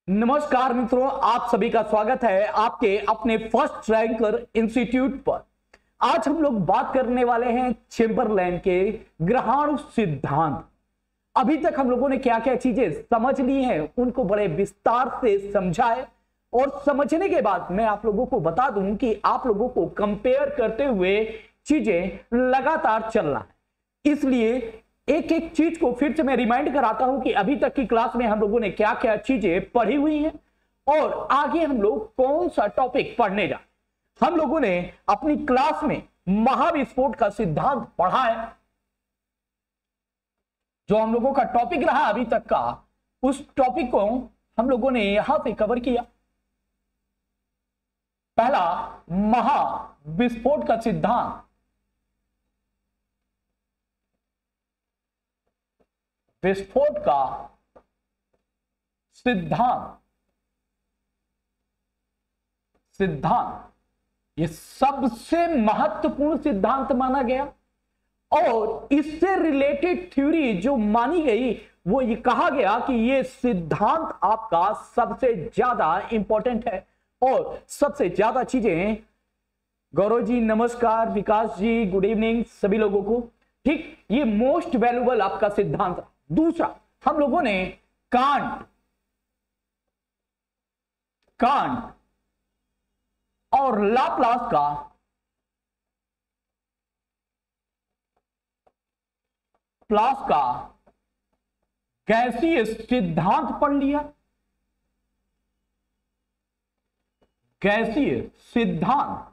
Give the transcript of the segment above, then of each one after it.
नमस्कार मित्रों, आप सभी का स्वागत है आपके अपने फर्स्ट रैंकर इंस्टीट्यूट पर। आज हम लोग बात करने वाले हैं चेम्बरलेन के ग्रहाणु सिद्धांत। अभी तक हम लोगों ने क्या क्या चीजें समझ ली हैं, उनको बड़े विस्तार से समझा है। और समझने के बाद मैं आप लोगों को बता दूं कि आप लोगों को कंपेयर करते हुए चीजें लगातार चलना है। इसलिए एक एक चीज को फिर से मैं रिमाइंड कराता हूं कि अभी तक की क्लास में हम लोगों ने क्या क्या चीजें पढ़ी हुई हैं और आगे हम लोग कौन सा टॉपिक पढ़ने जा। हम लोगों ने अपनी क्लास में महाविस्फोट का सिद्धांत पढ़ा है, जो हम लोगों का टॉपिक रहा अभी तक का, उस टॉपिक को हम लोगों ने यहां पे कवर किया। पहला, महाविस्फोट का सिद्धांत। विस्फोट का सिद्धांत ये सबसे महत्वपूर्ण सिद्धांत माना गया और इससे रिलेटेड थ्योरी जो मानी गई वो ये कहा गया कि ये सिद्धांत आपका सबसे ज्यादा इंपॉर्टेंट है और सबसे ज्यादा चीजें। गौरव जी नमस्कार, विकास जी गुड इवनिंग सभी लोगों को। ठीक, ये मोस्ट वैल्यूएबल आपका सिद्धांत। दूसरा, हम लोगों ने कांट और लाप्लास का गैसीय सिद्धांत पढ़ लिया। गैसीय सिद्धांत।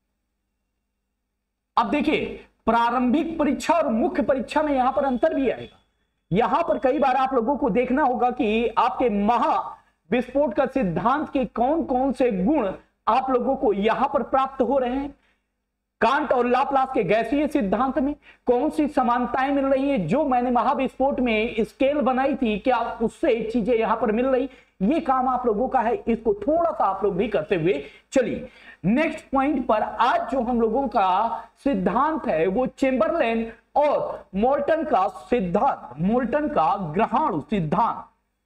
अब देखिए, प्रारंभिक परीक्षा और मुख्य परीक्षा में यहां पर अंतर भी आएगा। यहां पर कई बार आप लोगों को देखना होगा कि आपके महाविस्फोट का सिद्धांत के कौन कौन से गुण आप लोगों को यहां पर प्राप्त हो रहे हैं। कांट और लाप्लास के गैसीय सिद्धांत में कौन सी समानताएं मिल रही है, जो मैंने महाविस्फोट में स्केल बनाई थी, क्या उससे चीजें यहां पर मिल रही। ये काम आप लोगों का है, इसको थोड़ा सा आप लोग भी करते हुए चलिए। नेक्स्ट पॉइंट पर आज जो हम लोगों का सिद्धांत है वो चेम्बरलेन और मोल्टन का सिद्धांत, मोल्टन का ग्रहाणु सिद्धांत।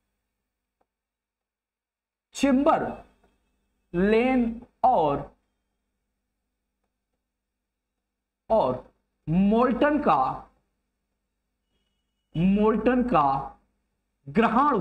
चेम्बरलेन और मोल्टन का ग्रहाणु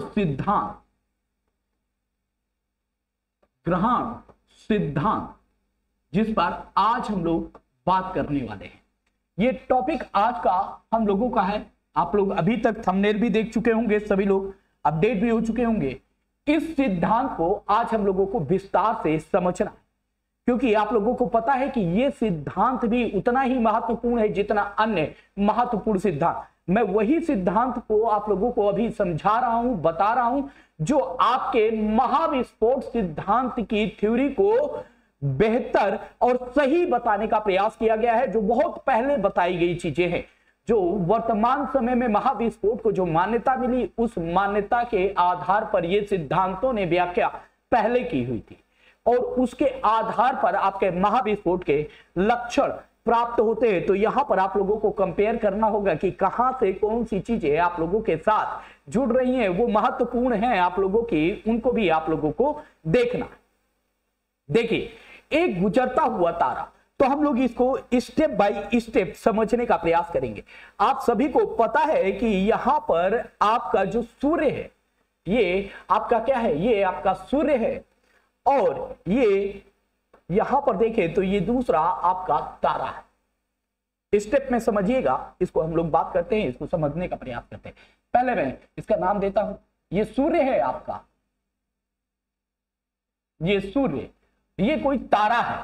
सिद्धांत जिस पर आज हम लोग बात करने वाले हैं। ये टॉपिक आज का हम लोगों का है। आप लोग अभी तक थंबनेल भी देख चुके होंगे, सभी लोग अपडेट भी हो चुके होंगे। इस सिद्धांत को आज हम लोगों को विस्तार से समझना, क्योंकि आप लोगों को पता है कि यह सिद्धांत भी उतना ही महत्वपूर्ण है जितना अन्य महत्वपूर्ण सिद्धांत। मैं वही सिद्धांत को आप लोगों को अभी समझा रहा हूं, बता रहा हूं, जो आपके महाविस्फोट सिद्धांत की थ्योरी को बेहतर और सही बताने का प्रयास किया गया है। जो बहुत पहले बताई गई चीजें हैं, जो वर्तमान समय में महाविस्फोट को जो मान्यता मिली, उस मान्यता के आधार पर ये सिद्धांतों ने व्याख्या पहले की हुई थी और उसके आधार पर आपके महाविस्फोट के लक्षण प्राप्त होते हैं। तो यहां पर आप लोगों को कंपेयर करना होगा कि कहां से कौन सी चीजें आप लोगों के साथ जुड़ रही हैं, वो महत्वपूर्ण हैं आप लोगों की, उनको भी आप लोगों को देखना। देखिए, एक गुजरता हुआ तारा, तो हम लोग इसको स्टेप बाय स्टेप समझने का प्रयास करेंगे। आप सभी को पता है कि यहां पर आपका जो सूर्य है, ये आपका क्या है, ये आपका सूर्य है और ये यहां पर देखें तो ये दूसरा आपका तारा है। स्टेप में समझिएगा, इसको हम लोग बात करते हैं, इसको समझने का प्रयास करते हैं। पहले मैं इसका नाम देता हूं, ये सूर्य है आपका, ये सूर्य, ये कोई तारा है,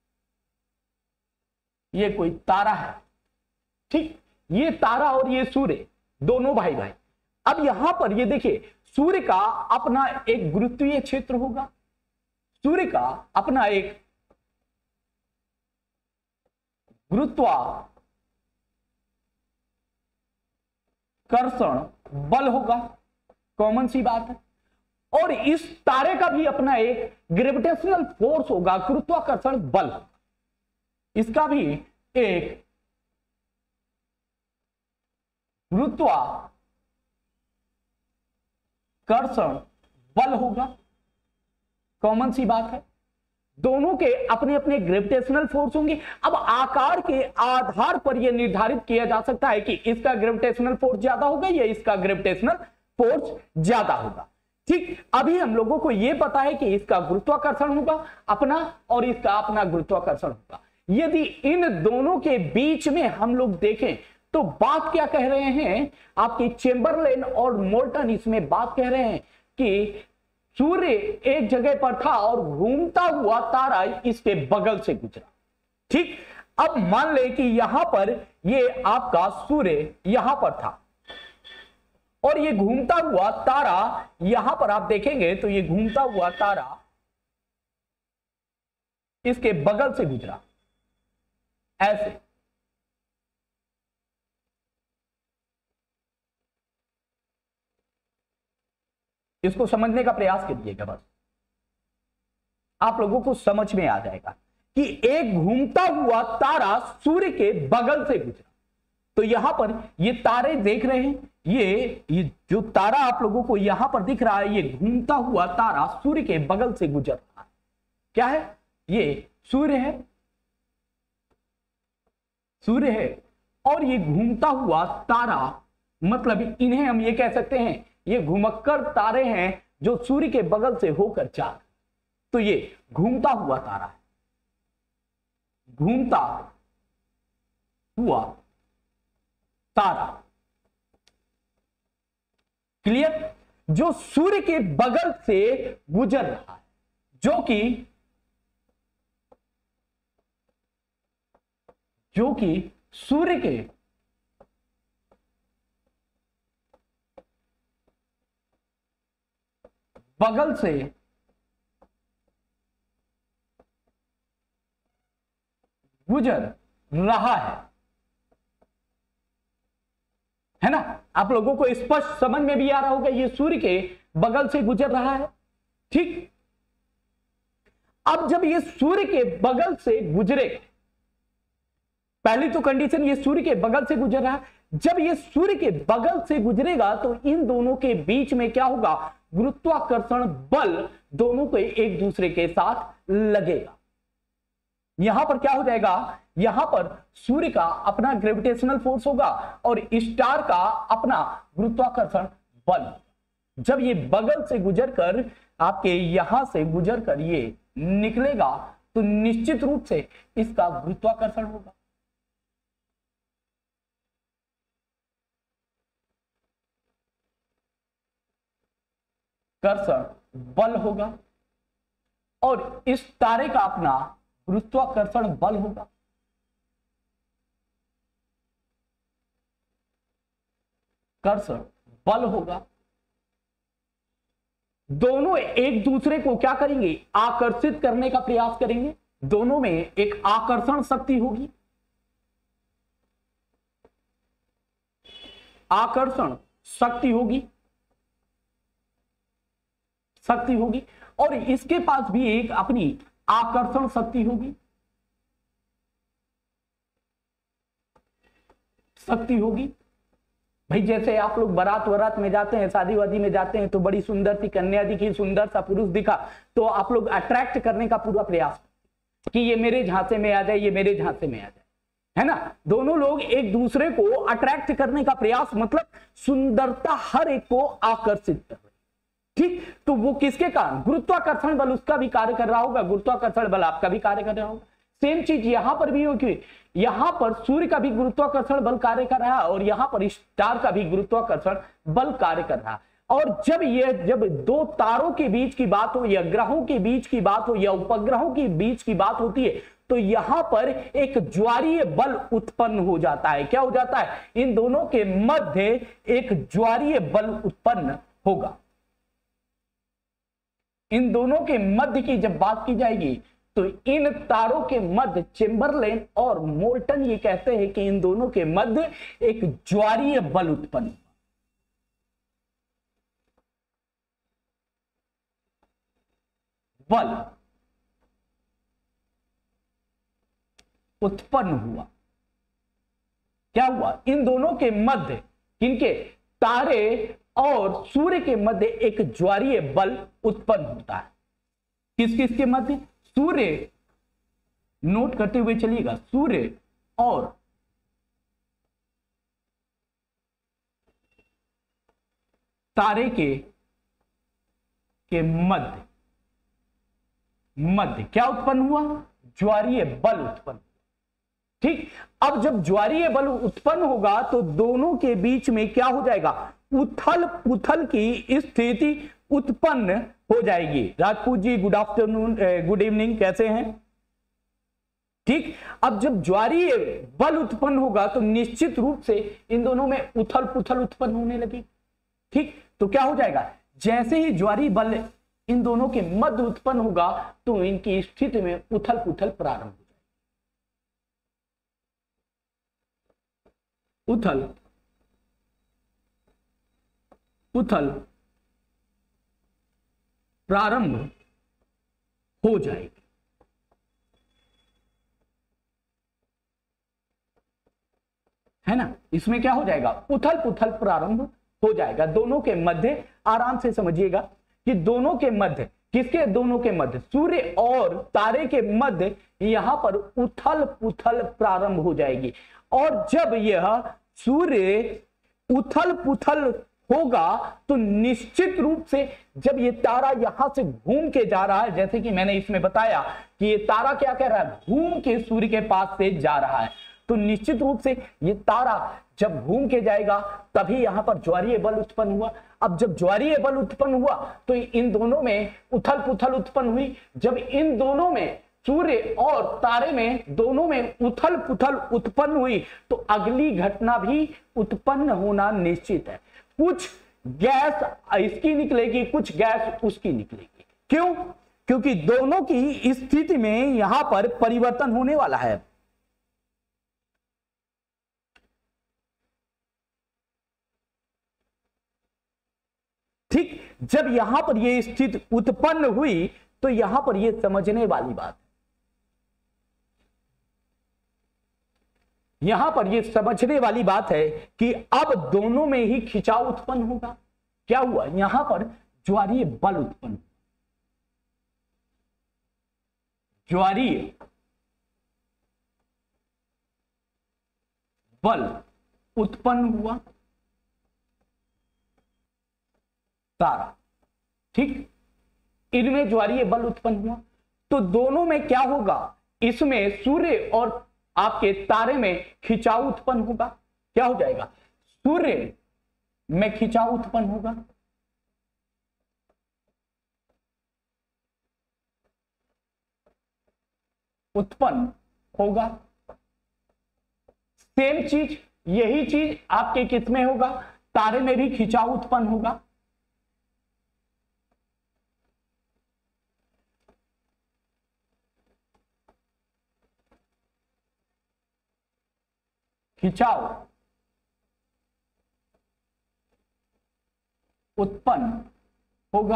ये कोई तारा है। ठीक, ये तारा और ये सूर्य दोनों भाई भाई। अब यहां पर ये देखिए, सूर्य का अपना एक गुरुत्वीय क्षेत्र होगा, सूर्य का अपना एक गुरुत्वाकर्षण बल होगा, कॉमन सी बात है। और इस तारे का भी अपना एक ग्रेविटेशनल फोर्स होगा, गुरुत्वाकर्षण बल। इसका भी एक गुरुत्वाकर्षण बल होगा। कॉमन सी बात है, दोनों के अपने अपने ग्रेविटेशनल फोर्स होंगे। अब आकार के आधार पर यह निर्धारित किया जा सकता है कि इसका ग्रेविटेशनल फोर्स ज्यादा होगा या इसका ग्रेविटेशनल फोर्स ज्यादा होगा। ठीक, अभी हम लोगों को यह पता है कि इसका गुरुत्वाकर्षण होगा अपना और इसका अपना गुरुत्वाकर्षण होगा। यदि इन दोनों के बीच में हम लोग देखें तो बात क्या कह रहे हैं, आपकी चेम्बरलेन और मोल्टन इसमें बात कह रहे हैं कि सूर्य एक जगह पर था और घूमता हुआ तारा इसके बगल से गुजरा। ठीक, अब मान ले कि यहां पर ये आपका सूर्य यहां पर था और ये घूमता हुआ तारा यहां पर आप देखेंगे तो ये घूमता हुआ तारा इसके बगल से गुजरा ऐसे। इसको समझने का प्रयास कीजिएगा, बस आप लोगों को समझ में आ जाएगा कि एक घूमता हुआ तारा सूर्य के बगल से गुजरा। तो यहां पर ये तारे देख रहे हैं, ये जो तारा आप लोगों को यहां पर दिख रहा है, ये घूमता हुआ तारा सूर्य के बगल से गुजर रहा है। क्या है? ये सूर्य है, सूर्य है और ये घूमता हुआ तारा, मतलब इन्हें हम ये कह सकते हैं ये घुमक्कर तारे हैं जो सूर्य के बगल से होकर जा रहे। तो ये घूमता हुआ तारा है, घूमता हुआ तारा। क्लियर? जो सूर्य के बगल से गुजर रहा है, जो कि सूर्य के बगल से गुजर रहा है ना? आप लोगों को स्पष्ट समझ में भी आ रहा होगा, ये सूर्य के बगल से गुजर रहा है। ठीक, अब जब ये सूर्य के बगल से गुजरे, पहली तो कंडीशन ये सूर्य के बगल से गुजर रहा है, जब ये सूर्य के बगल से गुजरेगा तो इन दोनों के बीच में क्या होगा? गुरुत्वाकर्षण बल दोनों को एक दूसरे के साथ लगेगा। यहां पर क्या हो जाएगा? यहां पर सूर्य का अपना ग्रेविटेशनल फोर्स होगा और स्टार का अपना गुरुत्वाकर्षण बल। जब ये बगल से गुजरकर आपके यहां से गुजरकर ये निकलेगा तो निश्चित रूप से इसका गुरुत्वाकर्षण होगा। कर्षण बल होगा और इस तारे का अपना गुरुत्वाकर्षण बल होगा। कर्षण बल होगा। दोनों एक दूसरे को क्या करेंगे? आकर्षित करने का प्रयास करेंगे। दोनों में एक आकर्षण शक्ति होगी, आकर्षण शक्ति होगी और इसके पास भी एक अपनी आकर्षण शक्ति होगी। भाई जैसे आप लोग बारात में जाते हैं, शादी वादी में जाते हैं तो बड़ी सुंदर सी कन्या दिखी, सुंदर सा पुरुष दिखा तो आप लोग अट्रैक्ट करने का पूरा प्रयास कि ये मेरे झांसे में आ जाए, ये मेरे झांसे में आ जाए, है ना? दोनों लोग एक दूसरे को अट्रैक्ट करने का प्रयास, मतलब सुंदरता हर एक को आकर्षित कर रही। ठीक, तो वो किसके कारण? गुरुत्वाकर्षण बल उसका भी कार्य कर रहा होगा, गुरुत्वाकर्षण बल आपका भी कार्य कर रहा होगा। सेम चीज यहां पर भी होगी, यहां पर सूर्य का भी गुरुत्वाकर्षण बल कार्य कर रहा है और यहां पर स्टार का भी गुरुत्वाकर्षण बल कार्य कर रहा है। और जब दो तारों के बीच की बात हो या ग्रहों के बीच की बात हो या उपग्रहों के बीच की बात होती है तो यहां पर एक ज्वारीय बल उत्पन्न हो जाता है। क्या हो जाता है? इन दोनों के मध्य एक ज्वारीय बल उत्पन्न होगा। इन दोनों के मध्य की जब बात की जाएगी तो इन तारों के मध्य, चेम्बरलेन और मोल्टन ये कहते हैं कि इन दोनों के मध्य एक ज्वारीय बल उत्पन्न हुआ। क्या हुआ? इन दोनों के मध्य, इनके तारे और सूर्य के मध्य एक ज्वारीय बल उत्पन्न होता है। किस किस के मध्य? सूर्य, नोट करते हुए चलिएगा, सूर्य और तारे के मध्य क्या उत्पन्न हुआ? ज्वारीय बल उत्पन्न। ठीक, अब जब ज्वारीय बल उत्पन्न होगा तो दोनों के बीच में क्या हो जाएगा? उथल पुथल की स्थिति उत्पन्न हो जाएगी। Rajput ji good afternoon, good evening, कैसे हैं? ठीक, अब जब ज्वारीय बल उत्पन्न होगा तो निश्चित रूप से इन दोनों में उथल पुथल उत्पन्न होने लगी। ठीक, तो क्या हो जाएगा? जैसे ही ज्वारीय बल इन दोनों के मध्य उत्पन्न होगा तो इनकी स्थिति में उथल पुथल प्रारंभ हो जाएगी। उथल पुथल प्रारंभ हो जाएगी। है ना, इसमें क्या हो जाएगा? उथल पुथल प्रारंभ हो जाएगा दोनों के मध्य। आराम से समझिएगा कि दोनों के मध्य, किसके? दोनों के मध्य, सूर्य और तारे के मध्य यहां पर उथल पुथल प्रारंभ हो जाएगी। और जब यह सूर्य उथल पुथल होगा तो निश्चित रूप से जब ये तारा यहां से घूम के जा रहा है, जैसे कि मैंने इसमें बताया कि ये तारा क्या कह रहा है? घूम के सूर्य के पास से जा रहा है, तो निश्चित रूप से ये तारा जब घूम के जाएगा तभी यहां पर ज्वारीय बल उत्पन्न हुआ। अब जब ज्वारीय बल उत्पन्न हुआ तो इन दोनों में उथल पुथल उत्पन्न हुई। जब इन दोनों में, सूर्य और तारे में, दोनों में उथल पुथल उत्पन्न हुई तो अगली घटना भी उत्पन्न होना निश्चित है। कुछ गैस इसकी निकलेगी, कुछ गैस उसकी निकलेगी। क्यों? क्योंकि दोनों की स्थिति में यहां पर परिवर्तन होने वाला है। ठीक, जब यहां पर यह स्थिति उत्पन्न हुई तो यहां पर यह समझने वाली बात, यहां पर यह समझने वाली बात है कि अब दोनों में ही खिंचाव उत्पन्न होगा। क्या हुआ? यहां पर ज्वारीय बल उत्पन्न, ज्वारीय बल उत्पन्न हुआ तारा। ठीक, इनमें ज्वारीय बल उत्पन्न हुआ तो दोनों में क्या होगा? इसमें सूर्य और आपके तारे में खिंचाव उत्पन्न होगा। क्या हो जाएगा? सूर्य में खिंचाव उत्पन्न होगा, उत्पन्न होगा। सेम चीज, यही चीज आपके किस में होगा? तारे में भी खिंचाव उत्पन्न होगा। खिंचाव उत्पन्न होगा,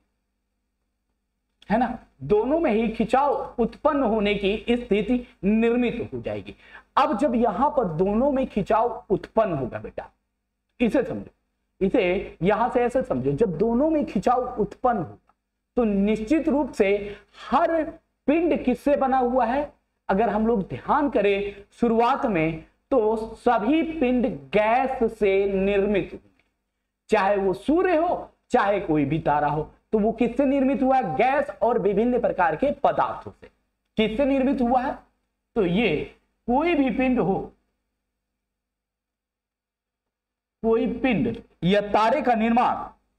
है ना? दोनों में ही खिंचाव उत्पन्न होने की स्थिति निर्मित हो जाएगी। अब जब यहां पर दोनों में खिंचाव उत्पन्न होगा, बेटा इसे समझो, इसे यहां से ऐसे समझो, जब दोनों में खिंचाव उत्पन्न होगा तो निश्चित रूप से हर पिंड किससे बना हुआ है? अगर हम लोग ध्यान करें शुरुआत में तो सभी पिंड गैस से निर्मित हुए, चाहे वो सूर्य हो चाहे कोई भी तारा हो, तो वो किससे निर्मित हुआ है? गैस और विभिन्न प्रकार के पदार्थों से। किससे निर्मित हुआ है? तो ये कोई भी पिंड हो, कोई पिंड या तारे का निर्माण,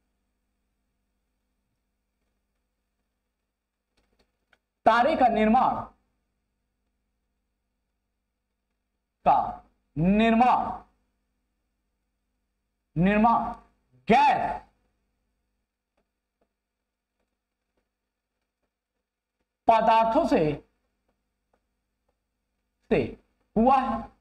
तारे का निर्माण गैस पदार्थों से हुआ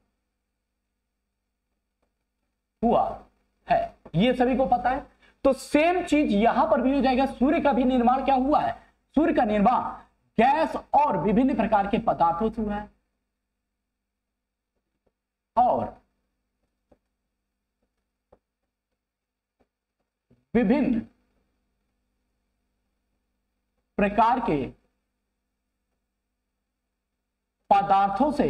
है, ये सभी को पता है। तो सेम चीज यहां पर भी हो जाएगा। सूर्य का भी निर्माण क्या हुआ है? सूर्य का निर्माण गैस और विभिन्न प्रकार के पदार्थों से हुआ है। और विभिन्न प्रकार के पदार्थों से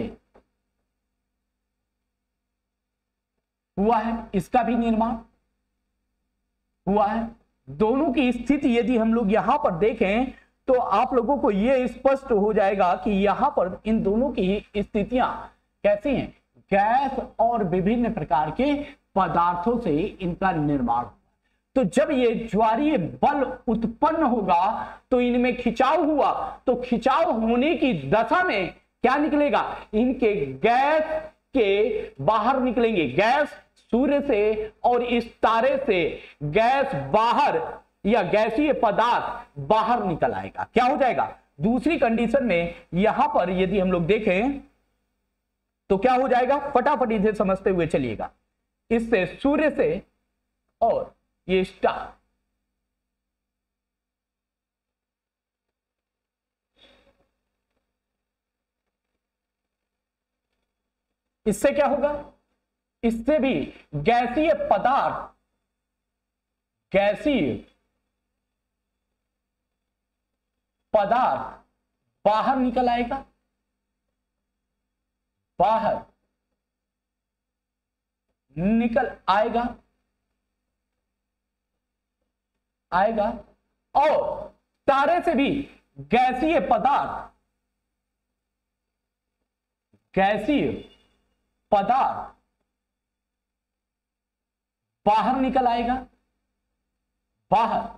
हुआ है, इसका भी निर्माण हुआ है। दोनों की स्थिति यदि हम लोग यहां पर देखें तो आप लोगों को यह स्पष्ट हो जाएगा कि यहां पर इन दोनों की स्थितियां कैसी हैं, गैस और विभिन्न प्रकार के पदार्थों से इनका निर्माण। तो जब ये ज्वारीय बल उत्पन्न होगा तो इनमें खिंचाव हुआ, तो खिंचाव होने की दशा में क्या निकलेगा, इनके गैस के बाहर निकलेंगे, गैस सूर्य से और इस तारे से गैस बाहर या गैसीय पदार्थ बाहर निकल आएगा। क्या हो जाएगा, दूसरी कंडीशन में यहां पर यदि हम लोग देखें तो क्या हो जाएगा, फटाफट इसे समझते हुए चलिएगा। इससे सूर्य से और ये स्टार, इससे क्या होगा, इससे भी गैसीय पदार्थ, गैसीय पदार्थ बाहर निकल आएगा, बाहर निकल आएगा और तारे से भी गैसीय पदार्थ, गैसीय पदार्थ बाहर निकल आएगा, बाहर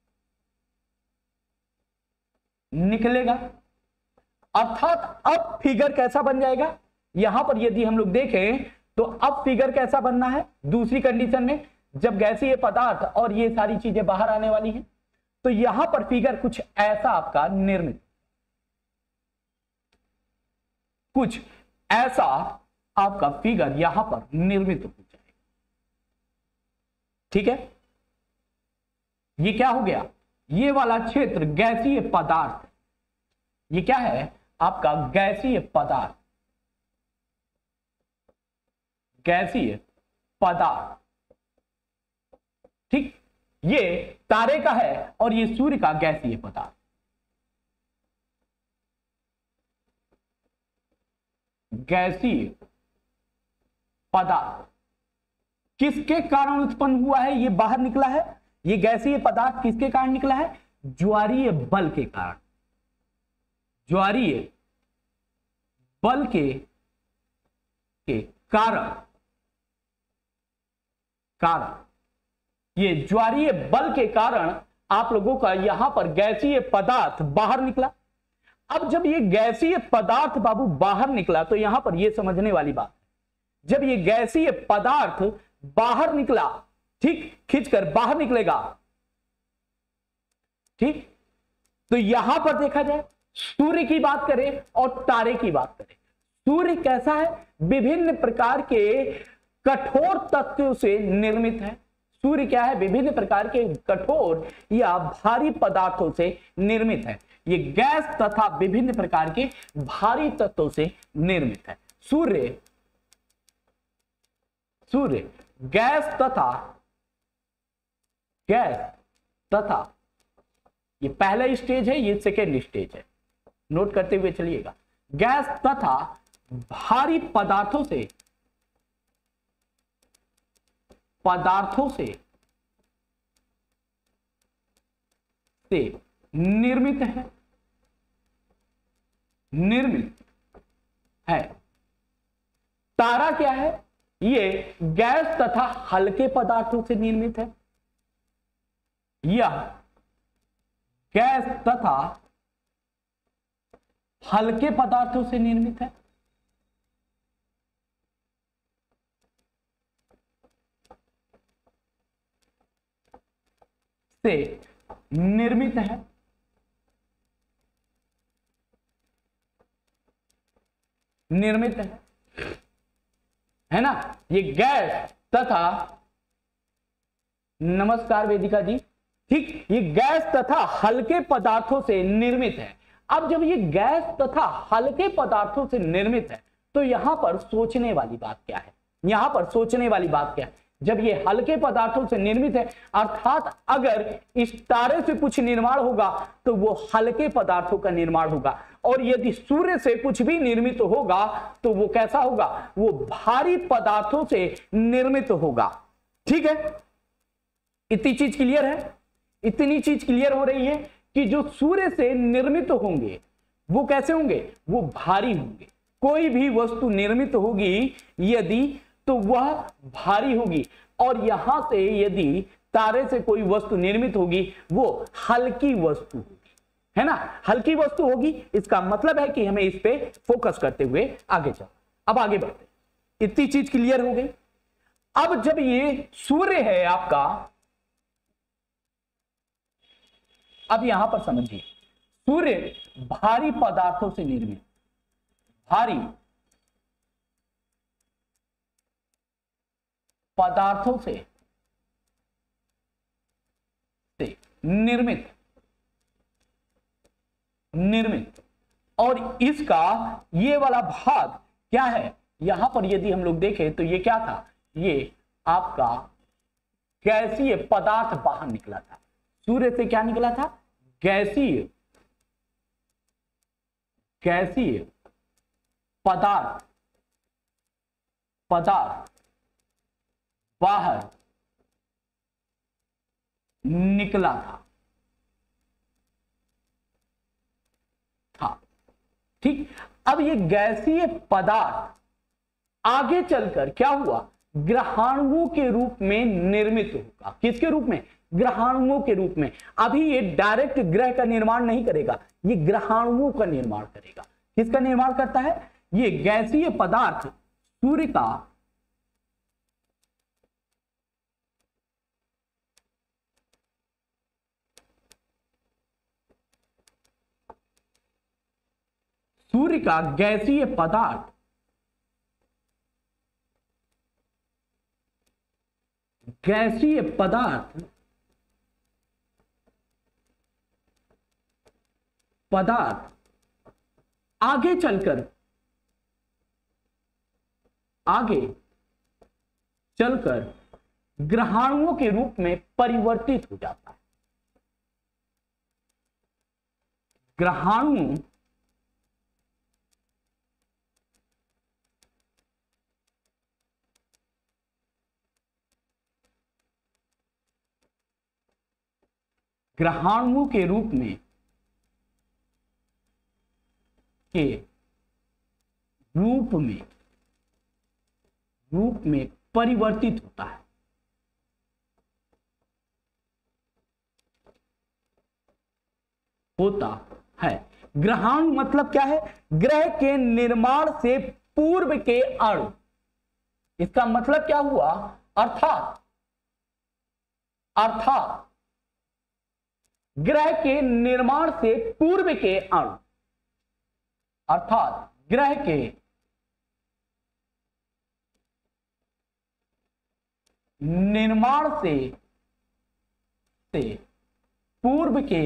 निकलेगा। अर्थात अब फिगर कैसा बन जाएगा, यहां पर यदि हम लोग देखें तो अब फिगर कैसा बनना है, दूसरी कंडीशन में जब गैसीय पदार्थ और ये सारी चीजें बाहर आने वाली हैं तो यहां पर फिगर कुछ ऐसा आपका निर्मित, कुछ ऐसा आपका फिगर यहां पर निर्मित हो जाएगा। ठीक है, ये क्या हो गया, ये वाला क्षेत्र गैसीय पदार्थ, ये क्या है आपका गैसीय पदार्थ, गैसीय पदार्थ। ठीक, ये तारे का है और ये सूर्य का गैसीय पदार्थ। गैसीय पदार्थ किसके कारण उत्पन्न हुआ है, ये बाहर निकला है, ये गैसीय पदार्थ किसके कारण निकला है, ज्वारीय बल के कारण, ज्वारीय बल के कारण ये ज्वारीय बल के कारण आप लोगों का यहां पर गैसीय पदार्थ बाहर निकला। अब जब ये गैसीय पदार्थ बाबू बाहर निकला तो यहां पर ये समझने वाली बात, जब ये गैसीय पदार्थ बाहर निकला, ठीक, खींचकर बाहर निकलेगा, ठीक, तो यहां पर देखा जाए सूर्य की बात करें और तारे की बात करें, सूर्य कैसा है, विभिन्न प्रकार के कठोर तत्वों से निर्मित है। सूर्य क्या है, विभिन्न प्रकार के कठोर या भारी पदार्थों से निर्मित है। ये गैस तथा विभिन्न प्रकार के भारी तत्वों से निर्मित है। सूर्य गैस तथा ये पहला स्टेज है, ये सेकेंड स्टेज है, नोट करते हुए चलिएगा। गैस तथा भारी पदार्थों से निर्मित है। तारा क्या है, ये गैस तथा हल्के पदार्थों से निर्मित है। यह गैस तथा हल्के पदार्थों से निर्मित है। निर्मित है ना, ये गैस तथा, नमस्कार वेदिका जी, ठीक, ये गैस तथा हल्के पदार्थों से निर्मित है। अब जब ये गैस तथा हल्के पदार्थों से निर्मित है तो यहां पर सोचने वाली बात क्या है, यहां पर सोचने वाली बात क्या है, जब ये हल्के पदार्थों से निर्मित है, अर्थात अगर इस तारे से कुछ निर्माण होगा तो वो हल्के पदार्थों का निर्माण होगा, और यदि सूर्य से कुछ भी निर्मित होगा तो वो कैसा होगा, वो भारी पदार्थों से निर्मित होगा। ठीक है, इतनी चीज क्लियर है, इतनी चीज क्लियर हो रही है कि जो सूर्य से निर्मित होंगे वो कैसे होंगे, वो भारी होंगे। कोई भी वस्तु निर्मित होगी यदि तो वह भारी होगी, और यहां से यदि तारे से कोई वस्तु निर्मित होगी वो हल्की वस्तु होगी, है ना, हल्की वस्तु होगी। इसका मतलब है कि हमें इस पे फोकस करते हुए आगे चलो। अब आगे बढ़ते, इतनी चीज क्लियर हो गई। अब जब ये सूर्य है आपका, अब यहां पर समझिए, सूर्य भारी पदार्थों से निर्मित, भारी पदार्थों से निर्मित, और इसका ये वाला भाग क्या है, यहां पर यदि हम लोग देखें तो ये क्या था, ये आपका गैसीय पदार्थ बाहर निकला था। सूर्य से क्या निकला था, गैसीय पदार्थ बाहर निकला था। ठीक, अब ये गैसीय पदार्थ आगे चलकर क्या हुआ, ग्रहाणुओं के रूप में निर्मित होगा। किसके रूप में, ग्रहाणुओं के रूप में। अभी ये डायरेक्ट ग्रह का निर्माण नहीं करेगा, ये ग्रहाणुओं का निर्माण करेगा। किसका निर्माण करता है, ये गैसीय पदार्थ सूर्य का गैसीय पदार्थ आगे चलकर ग्रहाणुओं के रूप में परिवर्तित हो जाता है। ग्रहाणु ग्रहाणुओं के रूप में परिवर्तित होता है। ग्रहाणु मतलब क्या है, ग्रह के निर्माण से पूर्व के अणु। इसका मतलब क्या हुआ, अर्थात ग्रह के निर्माण से पूर्व के अणु, अर्थात ग्रह के निर्माण से पूर्व के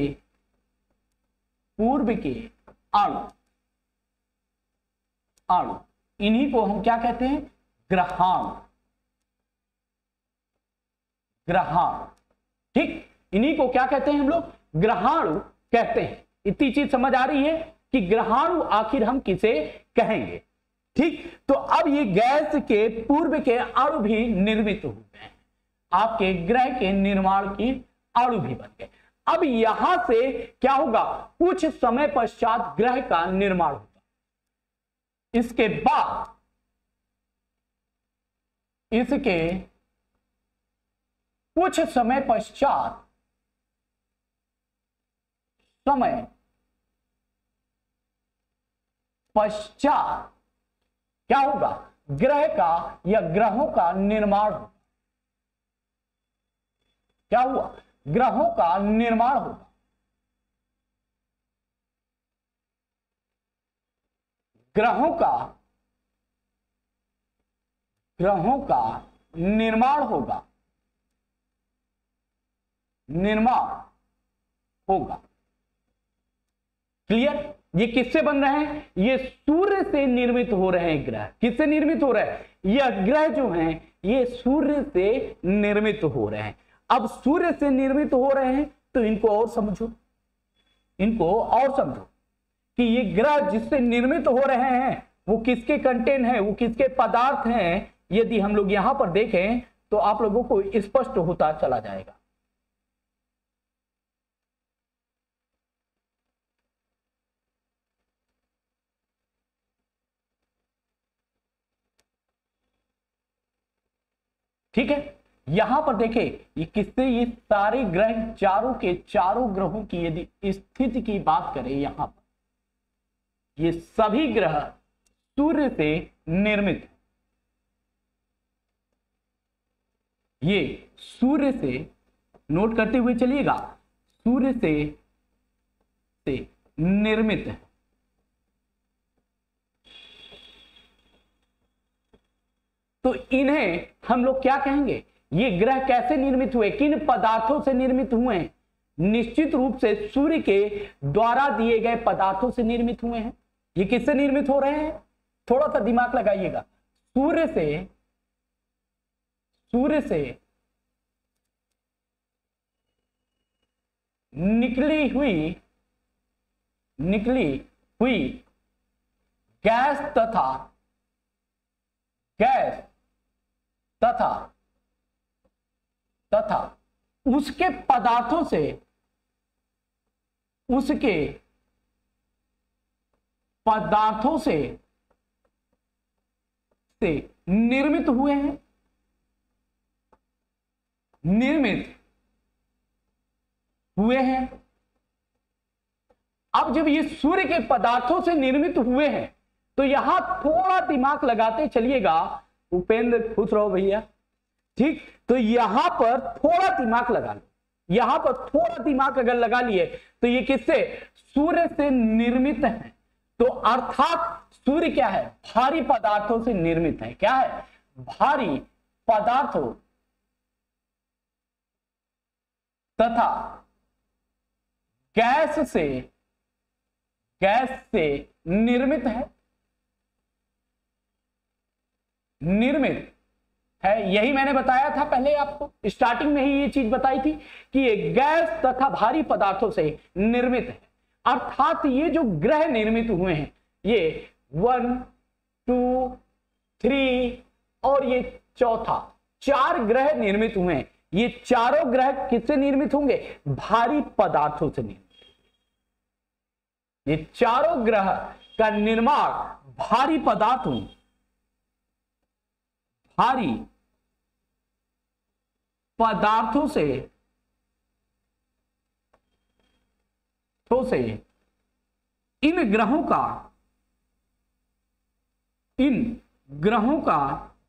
अणु, इन्हीं को हम क्या कहते हैं, ग्रहाणु। ठीक, इन्हीं को क्या कहते हैं हम लोग, ग्रहाणु कहते हैं। इतनी चीज समझ आ रही है कि ग्रहाणु आखिर हम किसे कहेंगे। ठीक, तो अब ये गैस के पूर्व के अणु भी निर्मित हो गए, आपके ग्रह के निर्माण की अणु भी बन गए। अब यहां से क्या होगा, कुछ समय पश्चात ग्रह का निर्माण होगा। इसके कुछ समय पश्चात क्या होगा, ग्रह का या ग्रहों का निर्माण होगा। क्या हुआ, ग्रहों का निर्माण होगा। ग्रहों का निर्माण होगा। क्लियर, ये किससे बन रहे हैं, ये सूर्य से निर्मित हो रहे हैं ग्रह। किससे निर्मित हो रहे हैं, यह ग्रह जो हैं ये सूर्य से निर्मित हो रहे हैं। अब सूर्य से निर्मित हो रहे हैं तो इनको और समझो, इनको और समझो कि ये ग्रह जिससे निर्मित हो रहे हैं वो किसके कंटेंट हैं, वो किसके पदार्थ हैं। यदि हम लोग यहां पर देखें तो आप लोगों को स्पष्ट होता चला जाएगा। ठीक है, यहां पर देखें ये किससे, ये सारे ग्रह चारों के चारों ग्रहों की यदि स्थिति की बात करें, यहां पर ये सभी ग्रह सूर्य से निर्मित है। ये सूर्य से, नोट करते हुए चलिएगा, सूर्य से निर्मित है। तो इन्हें हम लोग क्या कहेंगे, ये ग्रह कैसे निर्मित हुए, किन पदार्थों से निर्मित हुए हैं? निश्चित रूप से सूर्य के द्वारा दिए गए पदार्थों से निर्मित हुए हैं। ये किससे निर्मित हो रहे हैं, थोड़ा सा दिमाग लगाइएगा। सूर्य से निकली हुई गैस तथा उसके पदार्थों से, निर्मित हुए हैं, अब जब ये सूर्य के पदार्थों से निर्मित हुए हैं तो यहां थोड़ा दिमाग लगाते चलिएगा। उपेंद्र खुश रहो भैया, ठीक। तो यहां पर थोड़ा दिमाग लगा लो, यहां पर थोड़ा दिमाग अगर लगा लिए तो ये किससे, सूर्य से निर्मित है। तो अर्थात सूर्य क्या है, भारी पदार्थों से निर्मित है। क्या है, भारी पदार्थों तथा गैस से निर्मित है। यही मैंने बताया था पहले आपको, स्टार्टिंग में ही ये चीज बताई थी कि ये गैस तथा भारी पदार्थों से निर्मित है। अर्थात ये जो ग्रह निर्मित हुए हैं, ये 1, 2, 3 और ये चौथा, 4 ग्रह निर्मित हुए हैं। ये चारों ग्रह किससे निर्मित होंगे, भारी पदार्थों से निर्मित। ये चारों ग्रह का निर्माण भारी पदार्थों, से इन ग्रहों का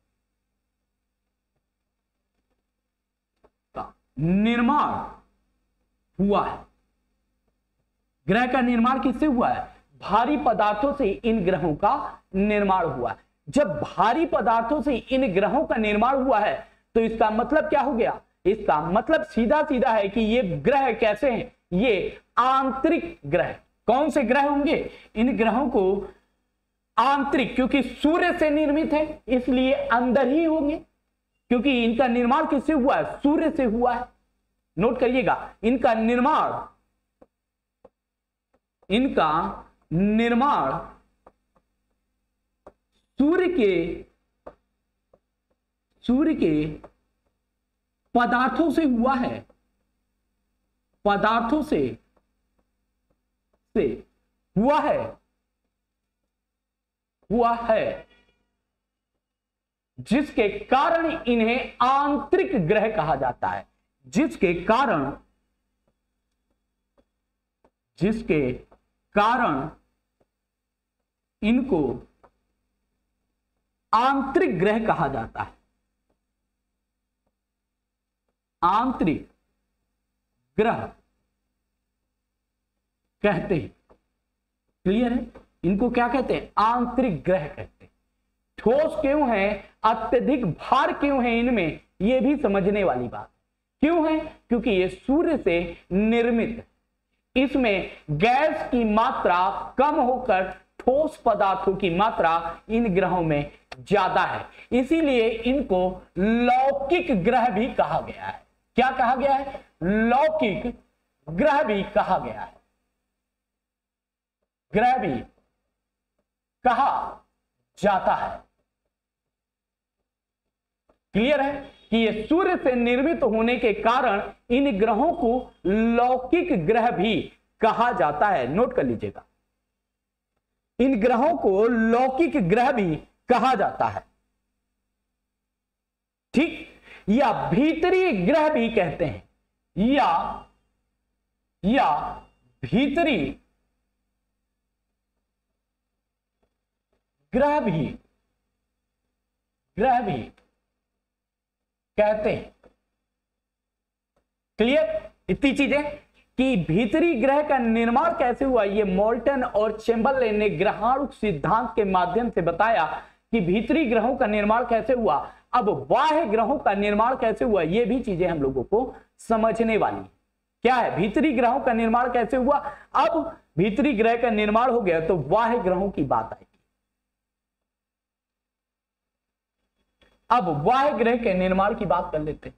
निर्माण हुआ है। ग्रह का निर्माण किससे हुआ है, भारी पदार्थों से इन ग्रहों का निर्माण हुआ है। जब भारी पदार्थों से इन ग्रहों का निर्माण हुआ है तो इसका मतलब क्या हो गया, इसका मतलब सीधा सीधा है कि ये ग्रह कैसे हैं, ये आंतरिक ग्रह। कौन से ग्रह होंगे, इन ग्रहों को आंतरिक, क्योंकि सूर्य से निर्मित है इसलिए अंदर ही होंगे, क्योंकि इनका निर्माण किससे हुआ है, सूर्य से हुआ है। नोट करिएगा, इनका निर्माण सूर्य के पदार्थों से हुआ है, पदार्थों से हुआ है, जिसके कारण इन्हें आंतरिक ग्रह कहा जाता है। जिसके कारण इनको आंतरिक ग्रह कहा जाता है। आंतरिक ग्रह कहते हैं। क्लियर है, इनको क्या कहते हैं, आंतरिक ग्रह कहते हैं। ठोस क्यों है, अत्यधिक भार क्यों है इनमें, यह भी समझने वाली बात। क्यों है, क्योंकि ये सूर्य से निर्मित है। इसमें गैस की मात्रा कम होकर ठोस पदार्थों की मात्रा इन ग्रहों में ज्यादा है, इसीलिए इनको लौकिक ग्रह भी कहा गया है। क्या कहा गया है? लौकिक ग्रह भी कहा गया है, ग्रह भी कहा जाता है। क्लियर है कि ये सूर्य से निर्मित होने के कारण इन ग्रहों को लौकिक ग्रह भी कहा जाता है। नोट कर लीजिएगा, इन ग्रहों को लौकिक ग्रह भी कहा जाता है, ठीक, या भीतरी ग्रह भी कहते हैं, या भीतरी ग्रह भी कहते हैं। क्लियर? इतनी चीजें कि भीतरी ग्रह का निर्माण कैसे हुआ, ये मोल्टन और चेम्बरलेन ने ग्रहाणु सिद्धांत के माध्यम से बताया कि भीतरी ग्रहों का निर्माण कैसे हुआ। अब बाह्य ग्रहों का निर्माण कैसे हुआ, ये भी चीजें हम लोगों को समझने वाली। क्या है? भीतरी ग्रहों का निर्माण कैसे हुआ। अब भीतरी ग्रह का निर्माण हो गया तो बाह्य ग्रहों की बात आएगी। अब बाह्य ग्रह के निर्माण की बात कर लेते हैं।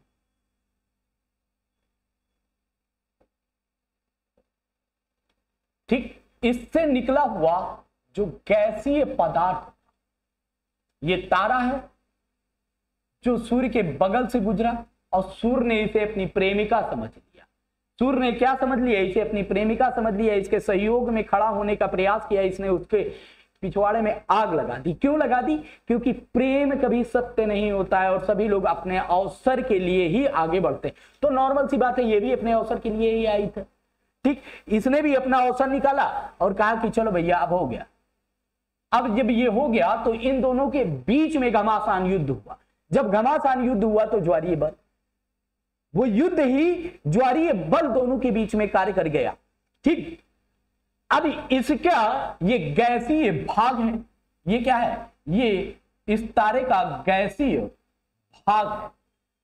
ठीक, इससे निकला हुआ जो गैसीय पदार्थ, ये तारा है जो सूर्य के बगल से गुजरा और सूर्य ने इसे अपनी प्रेमिका समझ लिया। सूर्य ने क्या समझ लिया? इसे अपनी प्रेमिका समझ लिया, इसके सहयोग में खड़ा होने का प्रयास किया, इसने उसके पिछवाड़े में आग लगा दी। क्यों लगा दी? क्योंकि प्रेम कभी सत्य नहीं होता है और सभी लोग अपने अवसर के लिए ही आगे बढ़ते हैं। तो नॉर्मल सी बात है, ये भी अपने अवसर के लिए ही आई थी। ठीक, इसने भी अपना अवसर निकाला और कहा कि चलो भैया अब हो गया। अब जब ये हो गया तो इन दोनों के बीच में घमासान युद्ध हुआ। जब घमासान युद्ध हुआ तो ज्वारीय बल, वो युद्ध ही ज्वारीय बल दोनों के बीच में कार्य कर गया। ठीक, अब इसका ये गैसीय भाग है, ये क्या है? ये इस तारे का गैसीय भाग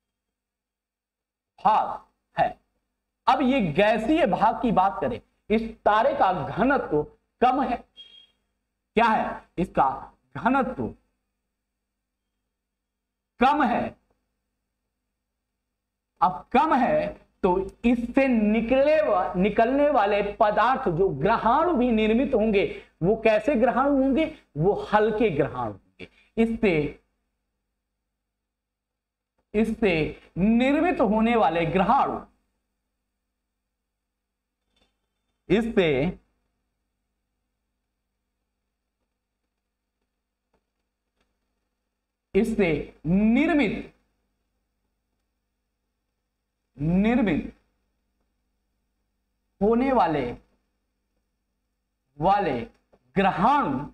है। अब ये गैसीय भाग की बात करें, इस तारे का घनत्व कम है। क्या है? इसका घनत्व कम है। अब कम है तो इससे निकलने वाले पदार्थ जो ग्रहाणु भी निर्मित होंगे, वो कैसे ग्रहाणु होंगे? वो हल्के ग्रहाणु होंगे। इससे निर्मित होने वाले ग्रहाणु, इससे निर्मित होने वाले ग्रहाणु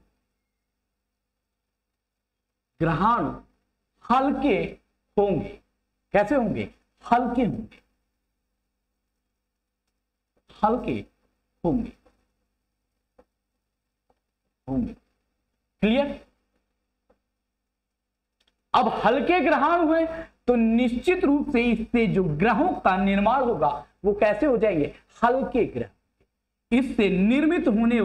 हल्के होंगे। कैसे होंगे? हल्के होंगे। क्लियर? अब हल्के ग्रहाणु हुए तो निश्चित रूप से इससे जो ग्रहों का निर्माण होगा वो कैसे हो जाएंगे? हल्के ग्रह। इससे निर्मित होने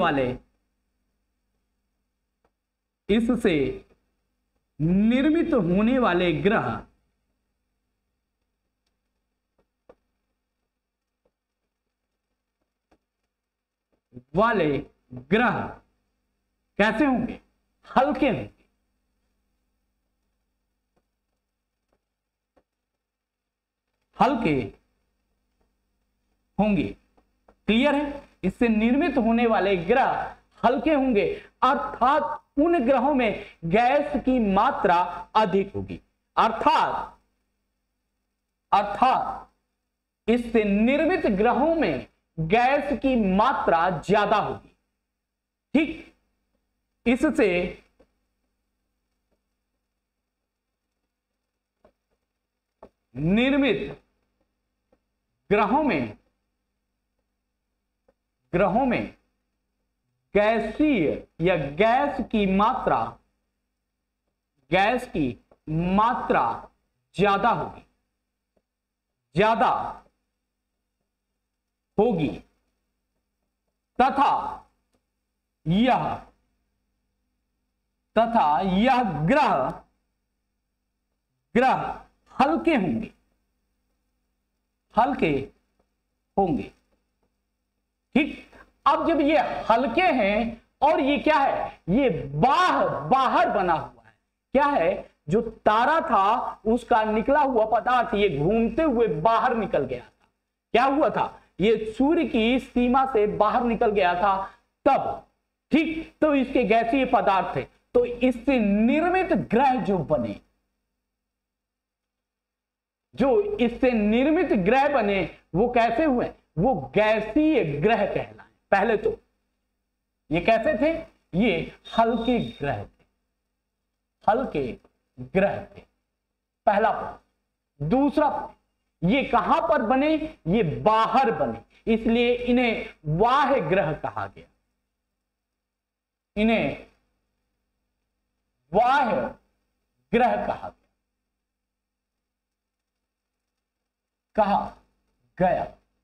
वाले ग्रह कैसे होंगे? हल्के होंगे। क्लियर है? इससे निर्मित होने वाले ग्रह हल्के होंगे, अर्थात उन ग्रहों में गैस की मात्रा अधिक होगी। अर्थात इससे निर्मित ग्रहों में गैस की मात्रा ज्यादा होगी। ठीक, इससे निर्मित ग्रहों में गैसीय या गैस की मात्रा ज्यादा होगी तथा तथा यह ग्रह हल्के होंगे। ठीक, अब जब ये हल्के हैं और ये क्या है, ये बाहर बना हुआ है, क्या है, जो तारा था उसका निकला हुआ पदार्थ ये घूमते हुए बाहर निकल गया था। क्या हुआ था, ये सूर्य की सीमा से बाहर निकल गया था तब। ठीक, तो इसके गैसीय पदार्थ थे। तो इससे निर्मित ग्रह जो बने, वो कैसे हुए, वो गैसीय ग्रह कहलाए। पहले तो ये कैसे थे, ये हल्के ग्रह थे, पहला पॉइंट। दूसरा, ये कहां पर बने, ये बाहर बने, इसलिए इन्हें बाह्य ग्रह कहा गया। इन्हें बाह्य ग्रह कहा गया।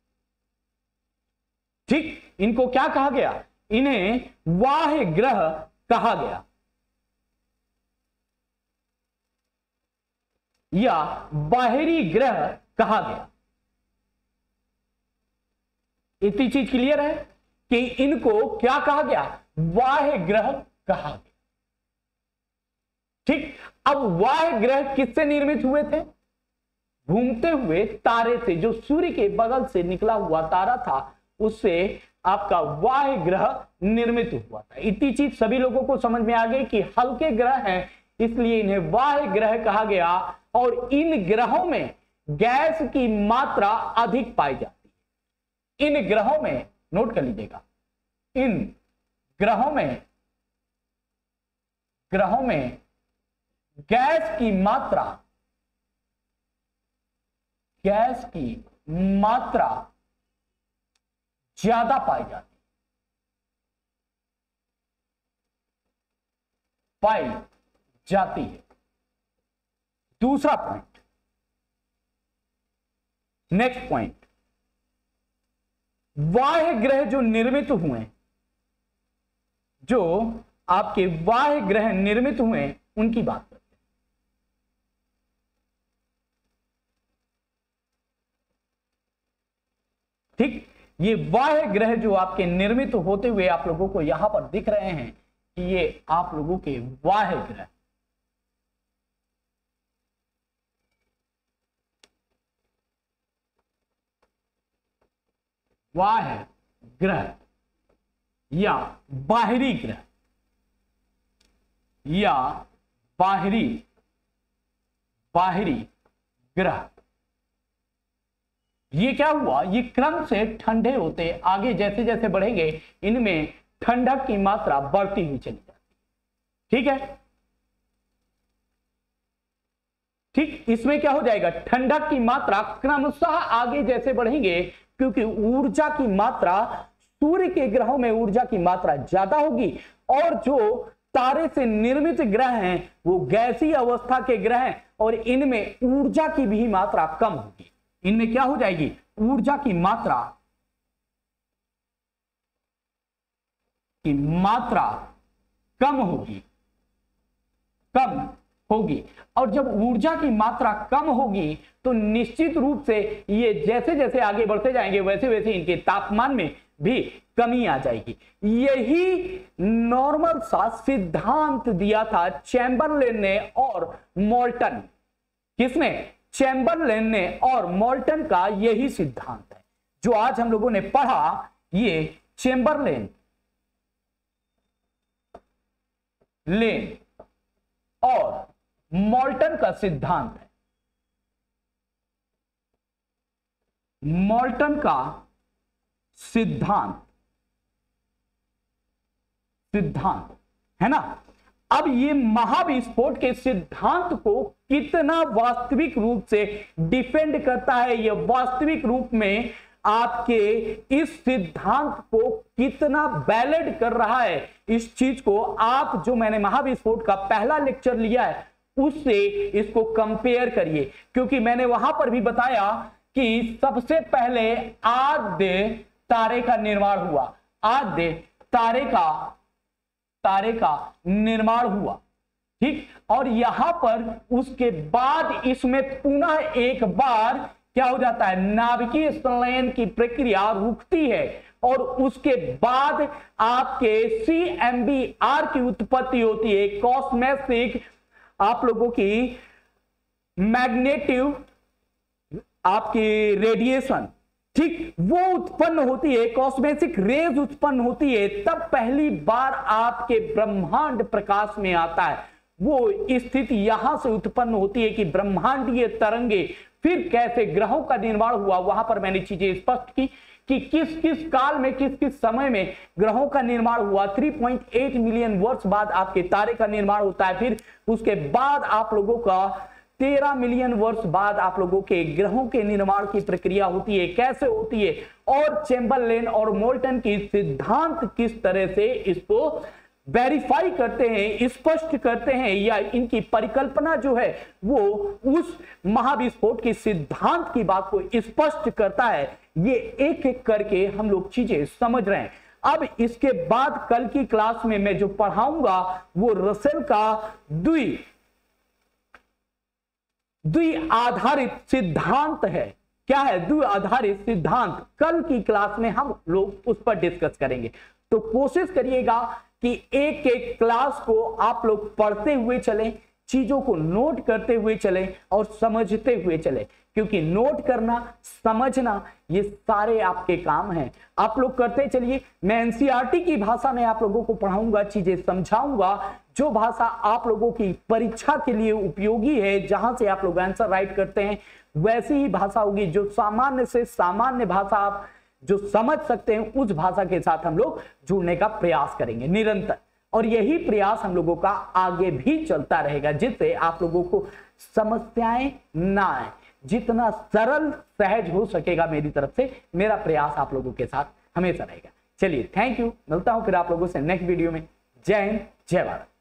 ठीक, इनको क्या कहा गया, इन्हें बाह्य ग्रह कहा गया या बाहरी ग्रह कहा गया। इतनी चीज क्लियर है कि इनको क्या कहा गया, बाह्य ग्रह कहा गया। ठीक, अब बाह्य ग्रह किससे निर्मित हुए थे, घूमते हुए तारे से, जो सूर्य के बगल से निकला हुआ तारा था उससे आपका बाह्य ग्रह निर्मित हुआ था। इतनी चीज सभी लोगों को समझ में आ गई कि हल्के ग्रह हैं, इसलिए इन्हें बाह्य ग्रह कहा गया। और इन ग्रहों में गैस की मात्रा अधिक पाई जाती है। इन ग्रहों में, नोट कर लीजिएगा, इन ग्रहों में गैस की मात्रा ज्यादा पाई जाती है। दूसरा पॉइंट, नेक्स्ट पॉइंट, बाह्य ग्रह जो निर्मित हुए, जो आपके बाह्य ग्रह निर्मित हुए उनकी बात करते हैं। ठीक, ये बाह्य ग्रह जो आपके निर्मित होते हुए आप लोगों को यहां पर दिख रहे हैं कि ये आप लोगों के बाह्य ग्रह, बाह्य ग्रह या बाहरी ग्रह या बाहरी ग्रह, ये क्या हुआ, ये क्रम से ठंडे होते आगे जैसे जैसे बढ़ेंगे इनमें ठंडक की मात्रा बढ़ती हुई चली जाती। ठीक है, ठीक, इसमें क्या हो जाएगा, ठंडक की मात्रा क्रमशः आगे जैसे बढ़ेंगे, क्योंकि ऊर्जा की मात्रा, सूर्य के ग्रहों में ऊर्जा की मात्रा ज्यादा होगी और जो तारे से निर्मित ग्रह हैं वो गैसीय अवस्था के ग्रह हैं और इनमें ऊर्जा की भी मात्रा कम होगी। इनमें क्या हो जाएगी, ऊर्जा की मात्रा कम होगी। और जब ऊर्जा की मात्रा कम होगी तो निश्चित रूप से ये जैसे जैसे आगे बढ़ते जाएंगे वैसे वैसे इनके तापमान में भी कमी आ जाएगी। यही नॉर्मल सा सिद्धांत दिया था चैम्बरलेन ने और मोल्टन। किसने, चैम्बरलेन ने और मोल्टन का यही सिद्धांत है जो आज हम लोगों ने पढ़ा। ये चैम्बरलेन और मोल्टन का सिद्धांत है। मोल्टन का सिद्धांत है ना। अब ये महाविस्फोट के सिद्धांत को कितना वास्तविक रूप से डिफेंड करता है, ये वास्तविक रूप में आपके इस सिद्धांत को कितना वैलिड कर रहा है, इस चीज को आप जो मैंने महाविस्फोट का पहला लेक्चर लिया है उससे इसको कंपेयर करिए। क्योंकि मैंने वहां पर भी बताया कि सबसे पहले आद्य तारे का निर्माण हुआ, आद्य तारे का निर्माण हुआ। ठीक। और यहां पर उसके बाद इसमें पुनः एक बार क्या हो जाता है, नाभिकीय संलयन की प्रक्रिया रुकती है और उसके बाद आपके CMBR की उत्पत्ति होती है, कॉस्मेटिक आप लोगों की मैग्नेटिव आपकी रेडिएशन, ठीक, वो उत्पन्न होती है, कॉस्मेटिक रेज उत्पन्न होती है, तब पहली बार आपके ब्रह्मांड प्रकाश में आता है। वो स्थिति यहां से उत्पन्न होती है कि ब्रह्मांडीय तरंगे फिर कैसे ग्रहों का निर्माण हुआ, वहां पर मैंने चीजें स्पष्ट की कि किस किस काल में किस किस समय में ग्रहों का निर्माण हुआ। 3.8 मिलियन वर्ष बाद आपके तारे का निर्माण होता है, फिर उसके बाद आप लोगों का 13 मिलियन वर्ष बाद आप लोगों के ग्रहों के निर्माण की प्रक्रिया होती है, कैसे होती है, और चैम्बरलेन और मोल्टन की सिद्धांत किस तरह से इसको वेरीफाई करते हैं, स्पष्ट करते हैं, या इनकी परिकल्पना जो है वो उस महाविस्फोट की सिद्धांत की बात को स्पष्ट करता है। ये एक एक करके हम लोग चीजें समझ रहे हैं। अब इसके बाद कल की क्लास में मैं जो पढ़ाऊंगा वो रसेल का द्वि आधारित सिद्धांत है। क्या है द्वि आधारित सिद्धांत? कल की क्लास में हम लोग उस पर डिस्कस करेंगे। तो कोशिश करिएगा कि एक एक क्लास को आप लोग पढ़ते हुए चलें, चीजों को नोट करते हुए चलें और समझते हुए चलें, क्योंकि नोट करना, समझना, ये सारे आपके काम हैं। आप लोग करते चलिए। मैं एनसीईआरटी की भाषा में आप लोगों को पढ़ाऊंगा, चीजें समझाऊंगा, जो भाषा आप लोगों की परीक्षा के लिए उपयोगी है, जहां से आप लोग आंसर राइट करते हैं वैसी ही भाषा होगी। जो सामान्य से सामान्य भाषा आप जो समझ सकते हैं, उस भाषा के साथ हम लोग जुड़ने का प्रयास करेंगे निरंतर, और यही प्रयास हम लोगों का आगे भी चलता रहेगा, जिससे आप लोगों को समस्याएं ना आए। जितना सरल सहज हो सकेगा मेरी तरफ से, मेरा प्रयास आप लोगों के साथ हमेशा रहेगा। चलिए, थैंक यू, मिलता हूं फिर आप लोगों से नेक्स्ट वीडियो में। जय हिंद, जय भारत।